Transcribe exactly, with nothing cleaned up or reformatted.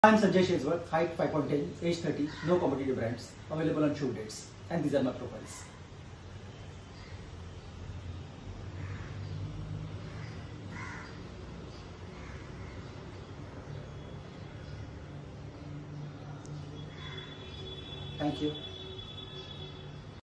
I am Sanjay Shejwal, height five point ten, age thirty, no competitive brands, available on shoot dates, and these are my profiles. Thank you.